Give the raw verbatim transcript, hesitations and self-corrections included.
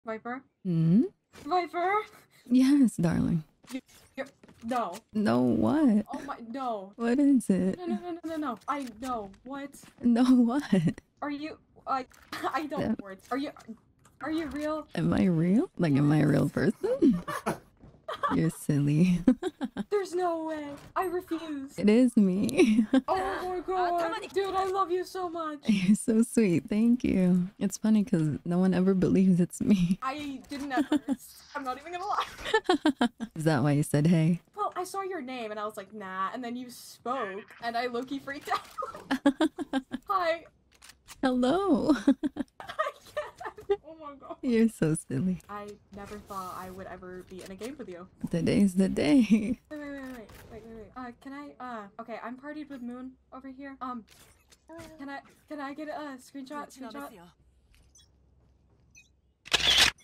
Viper? Hmm? Viper? Yes, darling. You, you're, no. No, what? Oh my, no. What is it? No, no, no, no, no, no. I know. What? No, what? Are you, like, I don't Am know words. Are you, are you real? am I real? Like, am I a real person? You're silly. There's no way. I refuse. It is me. Oh my god. Dude, I love you so much. You're so sweet. Thank you. It's funny because no one ever believes it's me. I didn't at first. I'm not even gonna lie. Is that why you said hey? Well, I saw your name and I was like, nah. And then you spoke and I low-key freaked out. Hi. Hello. I can't. Oh my god. You're so silly. I never thought I would ever be in a game with you. Today's the day. Wait, wait, wait, wait, wait, wait, wait. Uh, can I, uh, okay, I'm partied with Moon over here. Um, can I, can I get a screenshot, screenshot?